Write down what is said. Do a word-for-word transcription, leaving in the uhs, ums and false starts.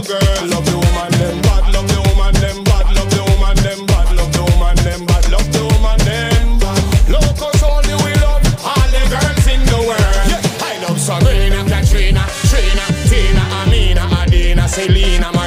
girl. Love the woman them, bad love the woman them, bad love the woman them, bad love the woman them, bad love the woman them. Locals only we love all the girls in the world. Yeah. I love Sabrina, Katrina, Trina, Tina, Amina, Adina, Selena,